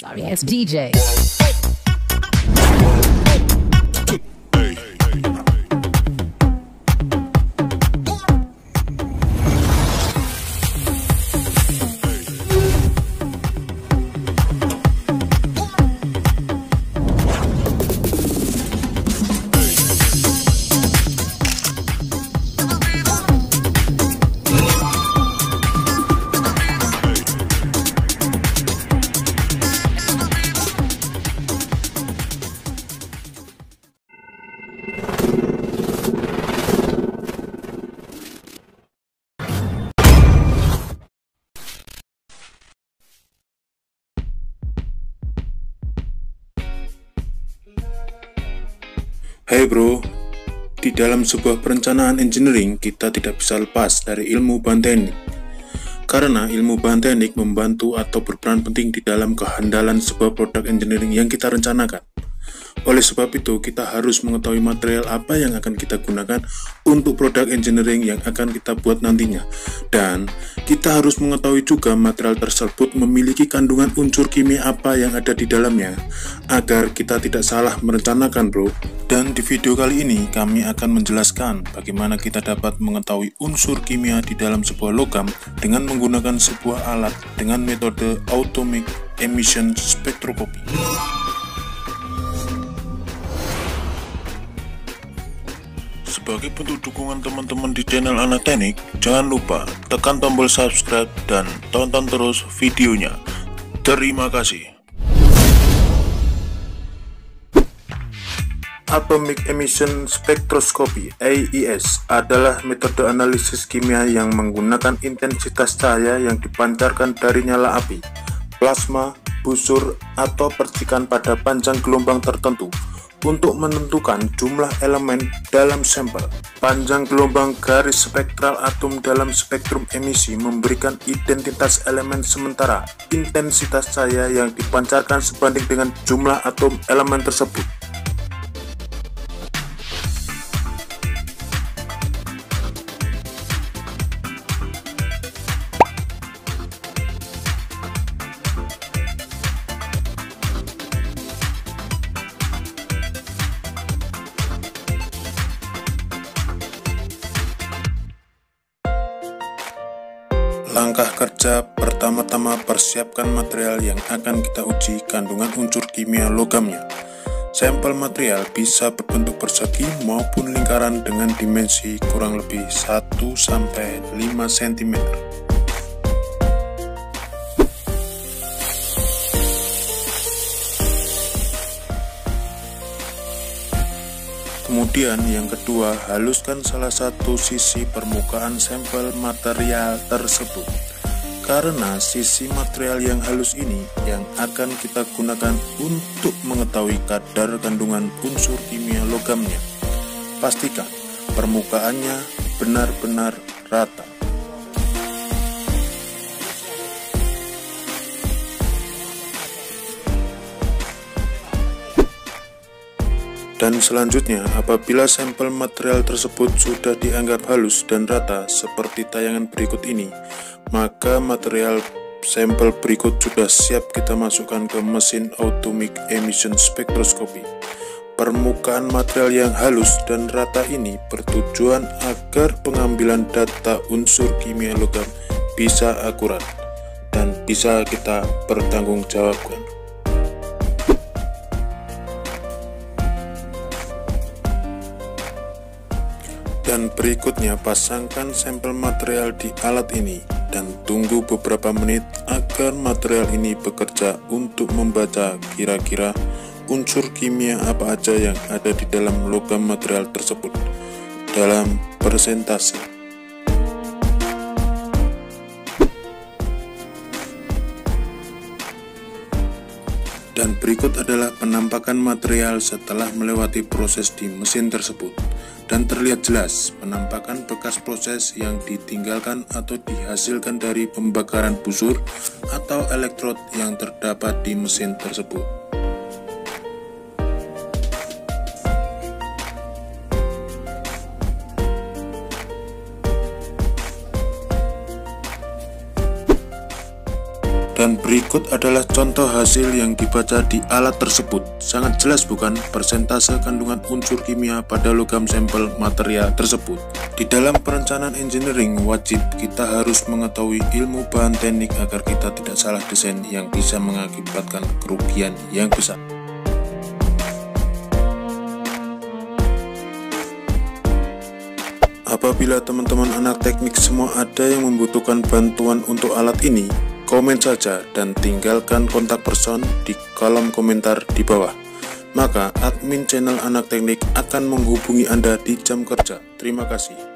Sorry ass DJ. Hai bro, di dalam sebuah perencanaan engineering kita tidak bisa lepas dari ilmu bahan teknik. Karena ilmu bahan teknik membantu atau berperan penting di dalam kehandalan sebuah produk engineering yang kita rencanakan. Oleh sebab itu, kita harus mengetahui material apa yang akan kita gunakan untuk produk engineering yang akan kita buat nantinya. Dan kita harus mengetahui juga material tersebut memiliki kandungan unsur kimia apa yang ada di dalamnya, agar kita tidak salah merencanakan bro. Dan di video kali ini, kami akan menjelaskan bagaimana kita dapat mengetahui unsur kimia di dalam sebuah logam dengan menggunakan sebuah alat dengan metode Atomic Emission Spectroscopy. Sebagai bentuk dukungan teman-teman di channel Anak Teknik, jangan lupa tekan tombol subscribe dan tonton terus videonya. Terima kasih. Atomic Emission Spectroscopy (AES) adalah metode analisis kimia yang menggunakan intensitas cahaya yang dipancarkan dari nyala api, plasma, busur, atau percikan pada panjang gelombang tertentu untuk menentukan jumlah elemen dalam sampel. Panjang gelombang garis spektral atom dalam spektrum emisi memberikan identitas elemen sementara intensitas cahaya yang dipancarkan sebanding dengan jumlah atom elemen tersebut. Langkah kerja pertama-tama, persiapkan material yang akan kita uji kandungan unsur kimia logamnya. Sampel material bisa berbentuk persegi maupun lingkaran dengan dimensi kurang lebih 1-5 cm. Kemudian yang kedua, haluskan salah satu sisi permukaan sampel material tersebut. Karena sisi material yang halus ini yang akan kita gunakan untuk mengetahui kadar kandungan unsur kimia logamnya. Pastikan permukaannya benar-benar rata. Dan selanjutnya, apabila sampel material tersebut sudah dianggap halus dan rata seperti tayangan berikut ini, maka material sampel berikut sudah siap kita masukkan ke mesin Atomic Emission Spectroscopy. Permukaan material yang halus dan rata ini bertujuan agar pengambilan data unsur kimia logam bisa akurat dan bisa kita pertanggungjawabkan. Dan berikutnya, pasangkan sampel material di alat ini dan tunggu beberapa menit agar material ini bekerja untuk membaca kira-kira unsur kimia apa aja yang ada di dalam logam material tersebut dalam persentase. Dan berikut adalah penampakan material setelah melewati proses di mesin tersebut. Dan terlihat jelas penampakan bekas proses yang ditinggalkan atau dihasilkan dari pembakaran busur atau elektrod yang terdapat di mesin tersebut. Dan berikut adalah contoh hasil yang dibaca di alat tersebut. Sangat jelas bukan persentase kandungan unsur kimia pada logam sampel material tersebut. Di dalam perencanaan engineering, wajib kita harus mengetahui ilmu bahan teknik agar kita tidak salah desain yang bisa mengakibatkan kerugian yang besar. Apabila teman-teman anak teknik semua ada yang membutuhkan bantuan untuk alat ini, komen saja dan tinggalkan kontak person di kolom komentar di bawah. Maka admin channel Anak Teknik akan menghubungi Anda di jam kerja. Terima kasih.